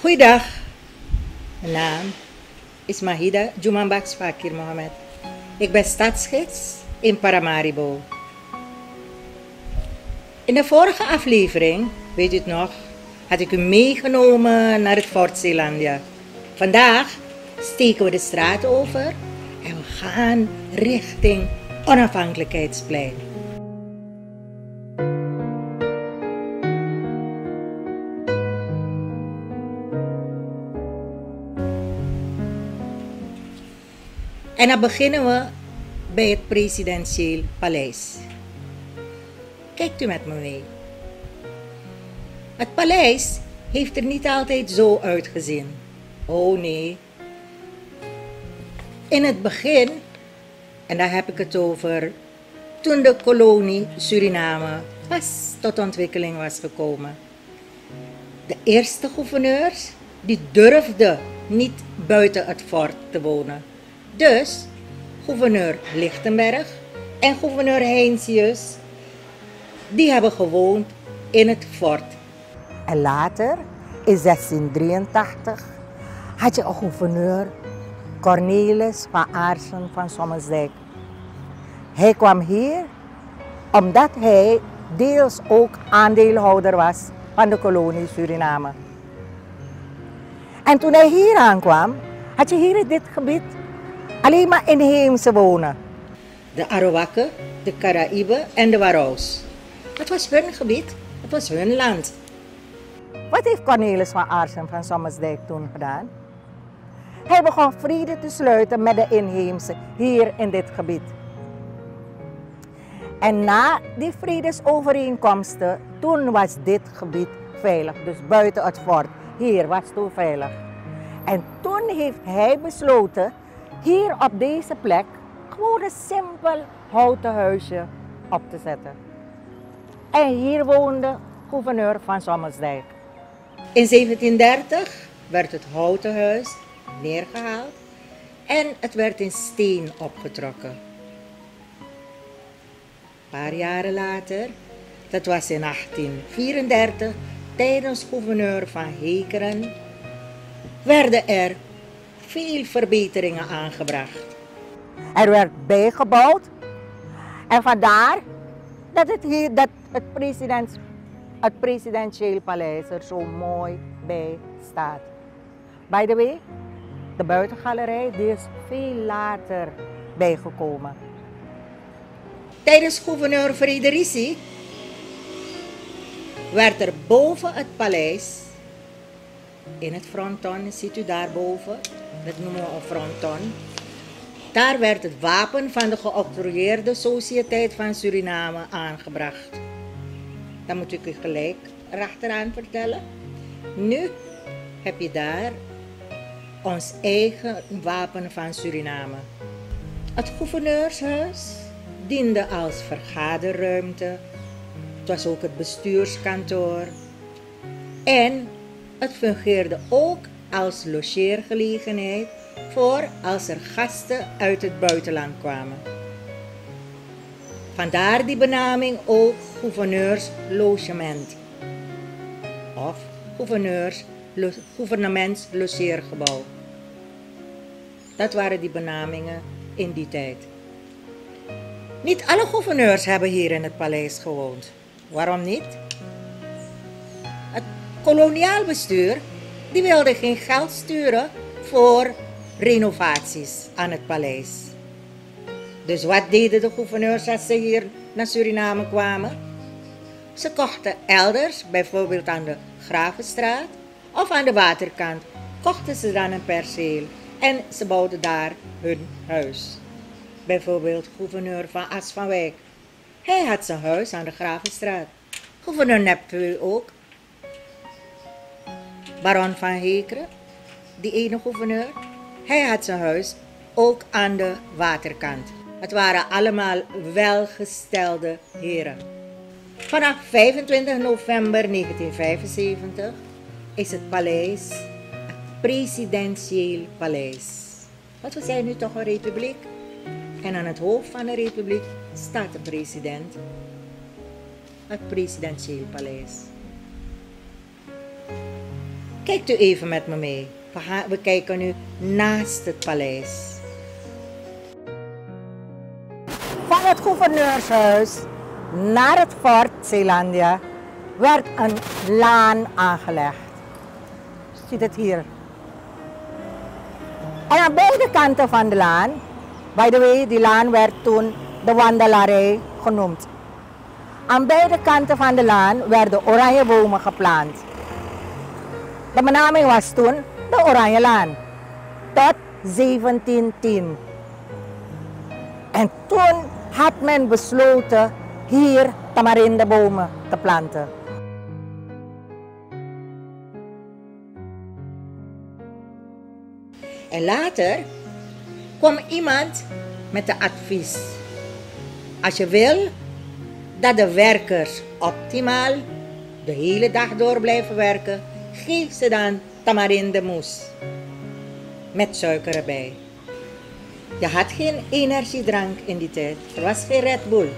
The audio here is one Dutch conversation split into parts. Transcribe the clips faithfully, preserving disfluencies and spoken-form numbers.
Goeiedag, mijn naam is Mahida Jumambaks Fakir Mohammed. Ik ben stadsgids in Paramaribo. In de vorige aflevering, weet u het nog, had ik u meegenomen naar het Fort Zeelandia. Vandaag steken we de straat over en we gaan richting Onafhankelijkheidsplein. En dan beginnen we bij het presidentieel paleis. Kijkt u met me mee. Het paleis heeft er niet altijd zo uitgezien. Oh nee. In het begin, en daar heb ik het over toen de kolonie Suriname pas tot ontwikkeling was gekomen. De eerste gouverneurs die durfden niet buiten het fort te wonen. Dus gouverneur Lichtenberg en gouverneur Heinsius, die hebben gewoond in het fort. En later, in zestien drieëntachtig, had je een gouverneur, Cornelis van Aarssen van Sommelsdijk. Hij kwam hier omdat hij deels ook aandeelhouder was van de kolonie Suriname. En toen hij hier aankwam, had je hier in dit gebied alleen maar inheemse wonen. De Arawakken, de Caraïben en de Waraus. Het was hun gebied, het was hun land. Wat heeft Cornelis van Aarssen van Sommelsdijk toen gedaan? Hij begon vrede te sluiten met de inheemse hier in dit gebied. En na die vredesovereenkomsten, toen was dit gebied veilig. Dus buiten het fort, hier was toen veilig. En toen heeft hij besloten hier op deze plek gewoon een simpel houten huisje op te zetten. En hier woonde gouverneur van Sommelsdijk. In zeventien dertig werd het houten huis neergehaald en het werd in steen opgetrokken. Een paar jaren later, dat was in achttien vierendertig, tijdens gouverneur van Hekeren, werden er veel verbeteringen aangebracht. Er werd bijgebouwd en vandaar dat het, hier, dat het, president, het presidentieel paleis er zo mooi bij staat. By the way, de buitengalerij die is veel later bijgekomen. Tijdens gouverneur Frederici werd er boven het paleis, in het fronton, ziet u daarboven, dat noemen we een fronton. Daar werd het wapen van de geoctrooieerde Sociëteit van Suriname aangebracht. Dat moet ik u gelijk erachteraan vertellen. Nu heb je daar ons eigen wapen van Suriname. Het gouverneurshuis diende als vergaderruimte. Het was ook het bestuurskantoor. En het fungeerde ook als logeergelegenheid voor als er gasten uit het buitenland kwamen. Vandaar die benaming ook gouverneurslogement of gouverneurs, gouvernementslogeergebouw. Dat waren die benamingen in die tijd. Niet alle gouverneurs hebben hier in het paleis gewoond. Waarom niet? Het koloniaal bestuur die wilde geen geld sturen voor renovaties aan het paleis. Dus wat deden de gouverneurs als ze hier naar Suriname kwamen? Ze kochten elders, bijvoorbeeld aan de Gravenstraat of aan de waterkant, kochten ze dan een perceel en ze bouwden daar hun huis. Bijvoorbeeld gouverneur van As van Wijk. Hij had zijn huis aan de Gravenstraat. Gouverneur Nepteu ook. Baron van Hekeren, die ene gouverneur, hij had zijn huis ook aan de waterkant. Het waren allemaal welgestelde heren. Vanaf vijfentwintig november negentien vijfenzeventig is het paleis het presidentieel paleis. Want we zijn nu toch een republiek. En aan het hoofd van de republiek staat de president. Het presidentieel paleis. Kijkt u even met me mee. We, gaan, we kijken nu naast het paleis. Van het gouverneurshuis naar het fort Zeelandia werd een laan aangelegd. Ziet het hier. En aan beide kanten van de laan, by the way, die laan werd toen de Wandelarij genoemd. Aan beide kanten van de laan werden oranje bomen geplant. De benaming was toen de Oranje Laan, tot zeventientien. En toen had men besloten hier tamarindebomen te planten. En later kwam iemand met de advies. Als je wil dat de werkers optimaal de hele dag door blijven werken, geef ze dan tamarindemos met suiker erbij. Je had geen energiedrank in die tijd, er was geen Red Bull.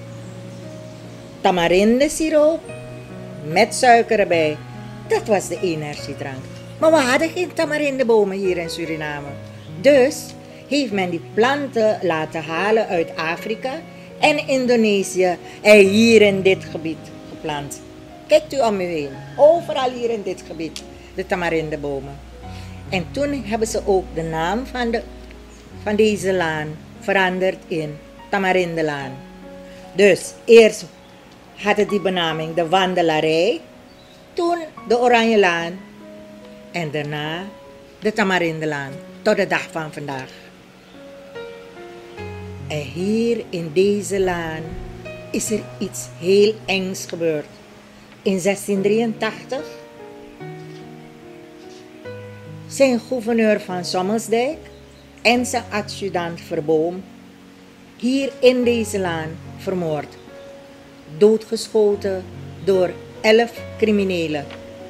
Tamarindesiroop met suiker erbij, dat was de energiedrank. Maar we hadden geen tamarindebomen hier in Suriname. Dus heeft men die planten laten halen uit Afrika en Indonesië en hier in dit gebied geplant. Kijkt u om u heen, overal hier in dit gebied, de tamarindebomen. En toen hebben ze ook de naam van, de, van deze laan veranderd in Tamarindelaan. Dus eerst had het die benaming de Wandelarij, toen de Oranje Laan en daarna de Tamarindelaan, tot de dag van vandaag. En hier in deze laan is er iets heel engs gebeurd. In zestien drieëntachtig zijn gouverneur van Sommelsdijk en zijn adjudant Verboom hier in deze laan vermoord. Doodgeschoten door elf criminelen.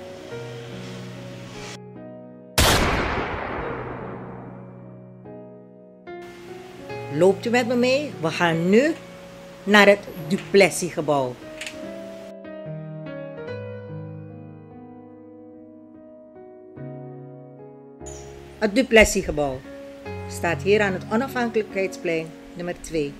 Loopt u met me mee? We gaan nu naar het Duplessis-gebouw. Het Duplessis-gebouw staat hier aan het Onafhankelijkheidsplein nummer twee.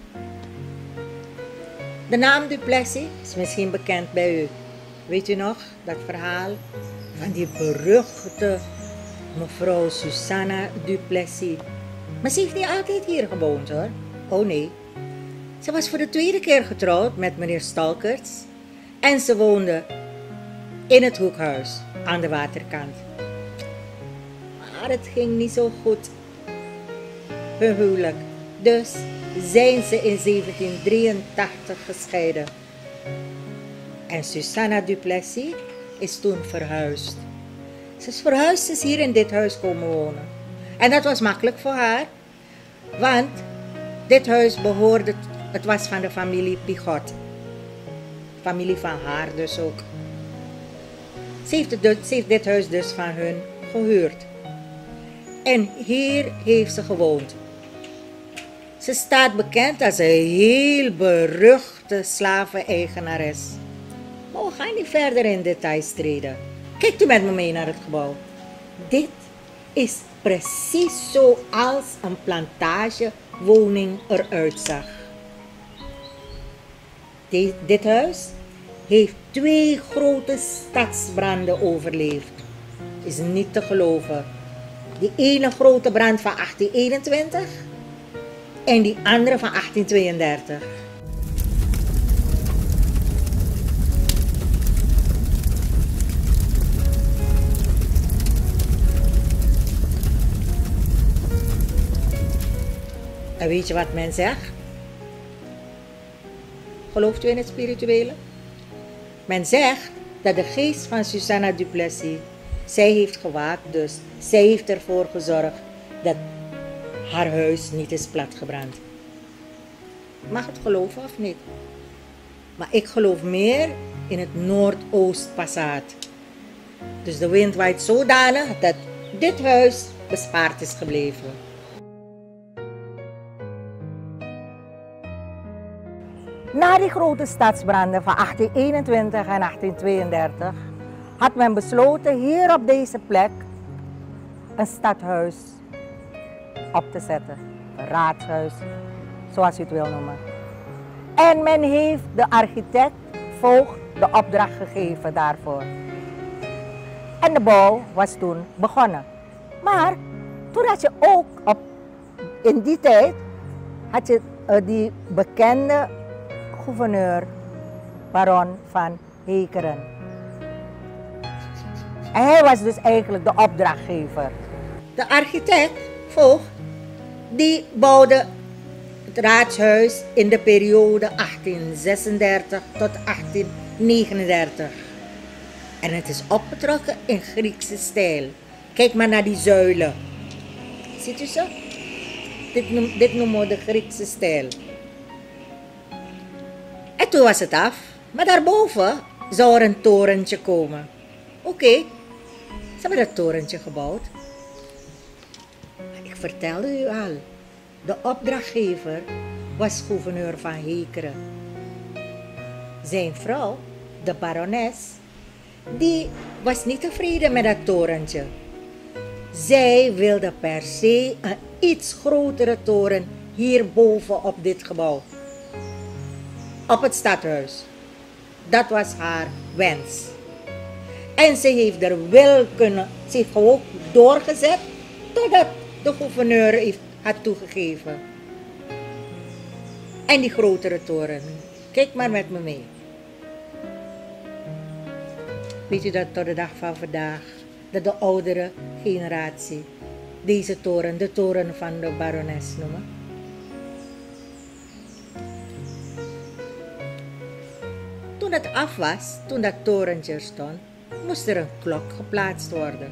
De naam Duplessis is misschien bekend bij u. Weet u nog dat verhaal van die beruchte mevrouw Susanna Duplessis? Maar ze heeft niet altijd hier gewoond hoor. Oh nee. Ze was voor de tweede keer getrouwd met meneer Stalkerts en ze woonde in het hoekhuis aan de waterkant. Maar het ging niet zo goed, hun huwelijk. Dus zijn ze in zeventien drieëntachtig gescheiden. En Susanna Duplessis is toen verhuisd. Ze is verhuisd, ze is hier in dit huis komen wonen. En dat was makkelijk voor haar, want dit huis behoorde, het was van de familie Pigot. Familie van haar dus ook. Ze heeft, het, ze heeft dit huis dus van hun gehuurd. En hier heeft ze gewoond. Ze staat bekend als een heel beruchte slaven-eigenares. Maar we gaan niet verder in details treden. Kijkt u met me mee naar het gebouw. Dit is precies zoals een plantagewoning eruit zag. Dit, dit huis heeft twee grote stadsbranden overleefd. Is niet te geloven. Die ene grote brand van achttien eenentwintig en die andere van achttien tweeëndertig. En weet je wat men zegt? Gelooft u in het spirituele? Men zegt dat de geest van Susanna Duplessis, zij heeft gewaakt, dus zij heeft ervoor gezorgd dat haar huis niet is platgebrand. Mag het geloven of niet? Maar ik geloof meer in het Noordoostpassaat. Dus de wind waait zodanig dat dit huis bespaard is gebleven. Na die grote stadsbranden van achttien eenentwintig en achttien tweeëndertig had men besloten hier op deze plek een stadhuis op te zetten. Een raadshuis, zoals u het wil noemen. En men heeft de architect Voogd de opdracht gegeven daarvoor. En de bouw was toen begonnen. Maar toen had je ook op, in die tijd, had je uh, die bekende gouverneur, baron van Hekeren. En hij was dus eigenlijk de opdrachtgever. De architect, Voogd, die bouwde het raadshuis in de periode achttien zesendertig tot achttien negenendertig. En het is opgetrokken in Griekse stijl. Kijk maar naar die zuilen. Ziet u ze? Dit, noem, dit noemen we de Griekse stijl. En toen was het af. Maar daarboven zou er een torentje komen. Oké, okay. Ze hebben dat torentje gebouwd. Ik vertelde u al. De opdrachtgever was gouverneur van Hekeren. Zijn vrouw, de barones, die was niet tevreden met dat torentje. Zij wilde per se een iets grotere toren hierboven op dit gebouw. Op het stadhuis. Dat was haar wens. En ze heeft er wel kunnen, ze heeft ook doorgezet totdat de gouverneur heeft, had toegegeven. En die grotere toren. Kijk maar met me mee. Weet u dat tot de dag van vandaag, dat de oudere generatie deze toren, de toren van de barones noemen? Toen het af was, toen dat torentje er stond, moest er een klok geplaatst worden.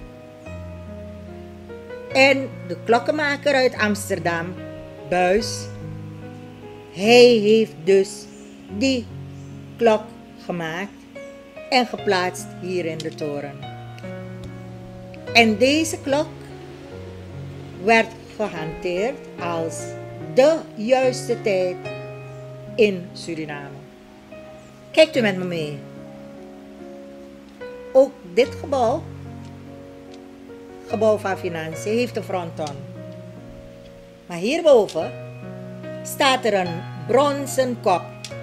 En de klokkenmaker uit Amsterdam, Buys, hij heeft dus die klok gemaakt en geplaatst hier in de toren. En deze klok werd gehanteerd als de juiste tijd in Suriname. Kijkt u met me mee. Ook dit gebouw, gebouw van Financiën, heeft een fronton. Maar hierboven staat er een bronzen kop.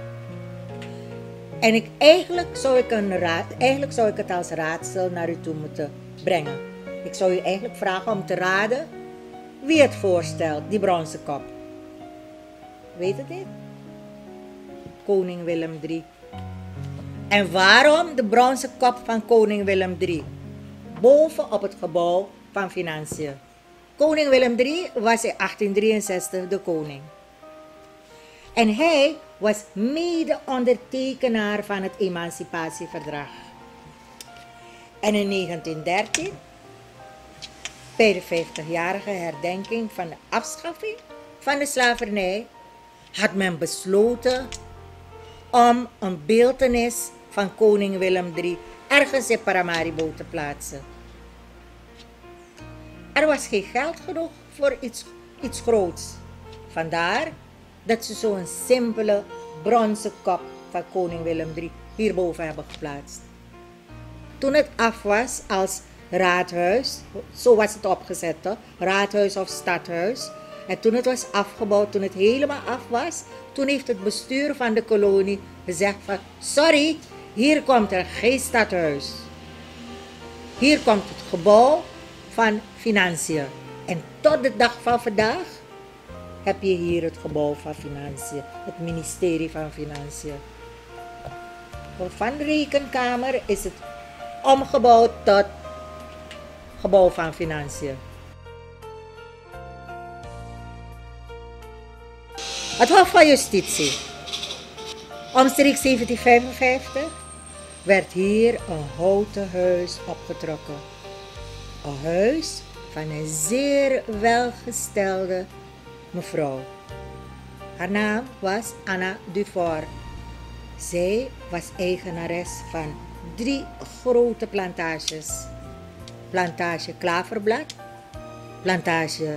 En ik, eigenlijk, zou ik een raad, eigenlijk zou ik het als raadsel naar u toe moeten brengen. Ik zou u eigenlijk vragen om te raden wie het voorstelt, die bronzen kop. Weet het niet? Koning Willem de derde. En waarom de bronzen kop van koning Willem de derde? Boven op het gebouw van Financiën. Koning Willem de derde was in achttien drieënzestig de koning. En hij was mede-ondertekenaar van het Emancipatieverdrag. En in negentien dertien, bij de vijftigjarige herdenking van de afschaffing van de slavernij, had men besloten om een beeltenis van koning Willem de derde ergens in Paramaribo te plaatsen. Er was geen geld genoeg voor iets, iets groots. Vandaar dat ze zo'n simpele bronzen kop van koning Willem de derde hierboven hebben geplaatst. Toen het af was als raadhuis, zo was het opgezet, hè? Raadhuis of stadhuis. En toen het was afgebouwd, toen het helemaal af was, toen heeft het bestuur van de kolonie gezegd van, sorry, hier komt er geen stadhuis. Hier komt het gebouw van Financiën. En tot de dag van vandaag heb je hier het gebouw van Financiën, het ministerie van Financiën. Van de rekenkamer is het omgebouwd tot gebouw van Financiën. Het Hof van Justitie. Omstreeks zeventien vijfenvijftig werd hier een houten huis opgetrokken. Een huis van een zeer welgestelde mevrouw. Haar naam was Anna Dufour. Zij was eigenares van drie grote plantages. Plantage Klaverblad, plantage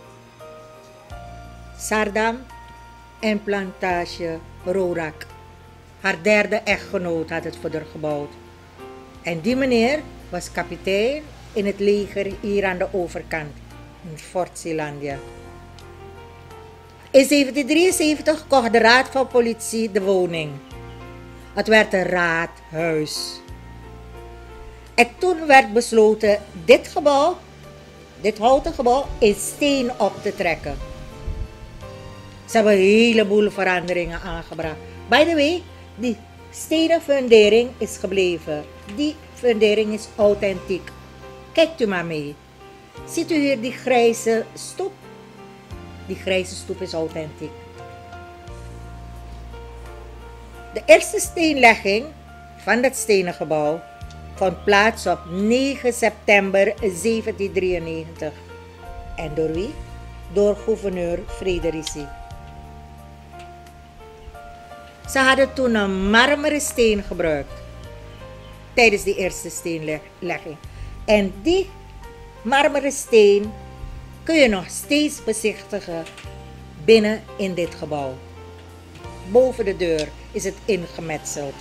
Sardam en plantage Rorak. Haar derde echtgenoot had het voor haar gebouwd. En die meneer was kapitein in het leger hier aan de overkant, in Fort Zeelandia. In zeventien drieënzeventig kocht de Raad van Politie de woning. Het werd een raadhuis. En toen werd besloten dit gebouw, dit houten gebouw, in steen op te trekken. Ze hebben een heleboel veranderingen aangebracht. By the way, die stenen fundering is gebleven. Die fundering is authentiek. Kijkt u maar mee. Ziet u hier die grijze stoep? Die grijze stoep is authentiek. De eerste steenlegging van dat stenen gebouw vond plaats op negen september zeventien drieënnegentig. En door wie? Door gouverneur Frederici. Ze hadden toen een marmeren steen gebruikt tijdens die eerste steenlegging. En die marmeren steen kun je nog steeds bezichtigen binnen in dit gebouw. Boven de deur is het ingemetseld.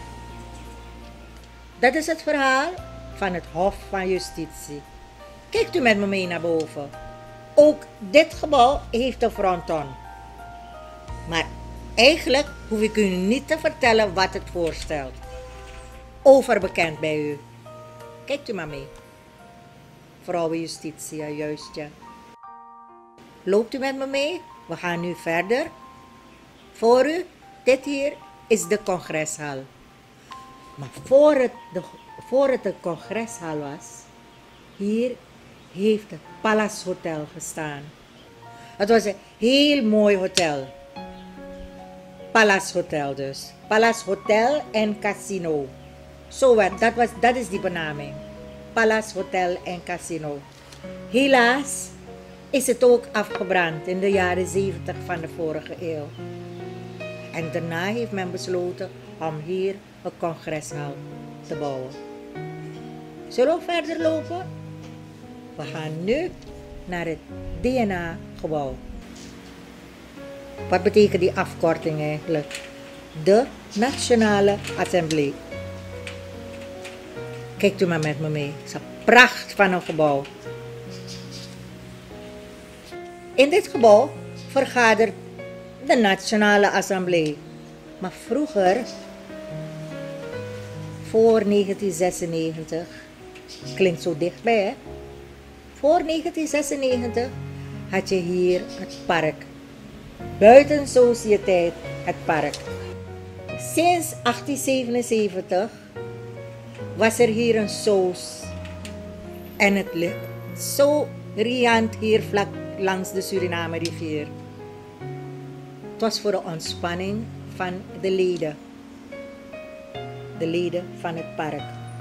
Dat is het verhaal van het Hof van Justitie. Kijkt u met me mee naar boven. Ook dit gebouw heeft een fronton. Maar eigenlijk hoef ik u niet te vertellen wat het voorstelt. Overbekend bij u. Kijkt u maar mee. Vrouwenjustitie, juist ja. Loopt u met me mee? We gaan nu verder. Voor u, dit hier is de congreshal. Maar voor het, de, voor het de congreshal was, hier heeft het Palace Hotel gestaan. Het was een heel mooi hotel. Palace Hotel dus. Palace Hotel en Casino. Zo werd, dat, was, dat is die benaming. Palace Hotel en Casino. Helaas is het ook afgebrand in de jaren zeventig van de vorige eeuw. En daarna heeft men besloten om hier een congreshal te bouwen. Zullen we verder lopen? We gaan nu naar het D N A-gebouw. Wat betekent die afkorting eigenlijk? De Nationale Assemblée. Kijkt u maar met me mee. Het is een pracht van een gebouw. In dit gebouw vergadert de Nationale Assemblée. Maar vroeger, voor negentien zesennegentig, klinkt zo dichtbij hè. Voor negentien zesennegentig had je hier het park. Buiten Sociëteit het park. Sinds achttien zevenenzeventig was er hier een soos. En het ligt zo riant hier vlak langs de Suriname rivier. Het was voor de ontspanning van de leden. De leden van het park.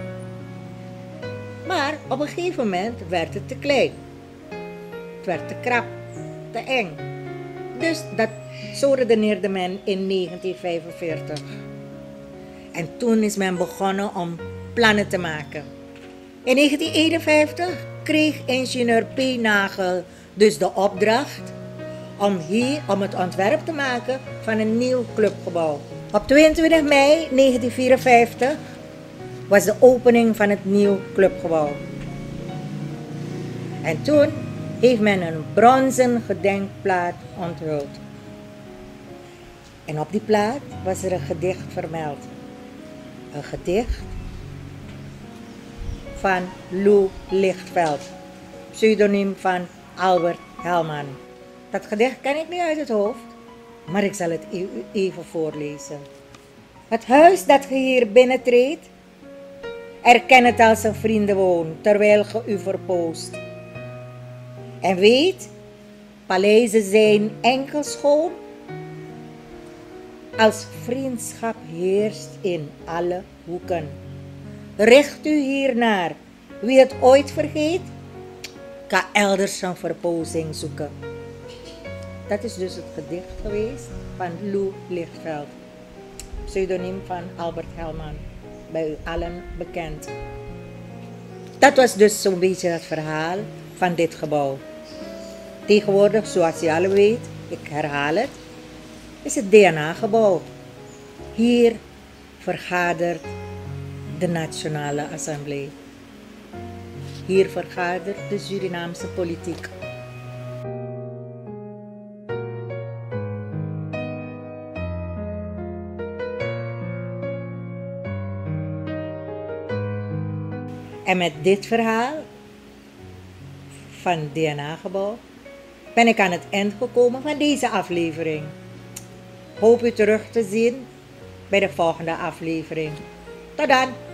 Maar op een gegeven moment werd het te klein. Het werd te krap, te eng. Dus dat, zo redeneerde men in negentien vijfenveertig. En toen is men begonnen om plannen te maken. In negentien eenenvijftig kreeg ingenieur P. Nagel dus de opdracht om hier om het ontwerp te maken van een nieuw clubgebouw. Op tweeëntwintig mei negentien vierenvijftig was de opening van het nieuw clubgebouw. En toen heeft men een bronzen gedenkplaat onthuld. En op die plaat was er een gedicht vermeld. Een gedicht van Lou Lichtveld, pseudoniem van Albert Helman. Dat gedicht ken ik niet uit het hoofd, maar ik zal het u even voorlezen. Het huis dat ge hier binnentreedt, erken het als een vriendenwoon, terwijl ge u verpoost. En weet, paleizen zijn enkel schoon, als vriendschap heerst in alle hoeken. Richt u hiernaar, wie het ooit vergeet, kan elders een verpozing zoeken. Dat is dus het gedicht geweest van Lou Lichtveld, pseudoniem van Albert Helman, bij u allen bekend. Dat was dus zo'n beetje het verhaal van dit gebouw. Tegenwoordig, zoals je allen weet, ik herhaal het, is het D N A-gebouw. Hier vergadert de Nationale Assemblée. Hier vergadert de Surinaamse politiek. En met dit verhaal van D N A-gebouw ben ik aan het eind gekomen van deze aflevering. Hoop u terug te zien bij de volgende aflevering. Tot dan!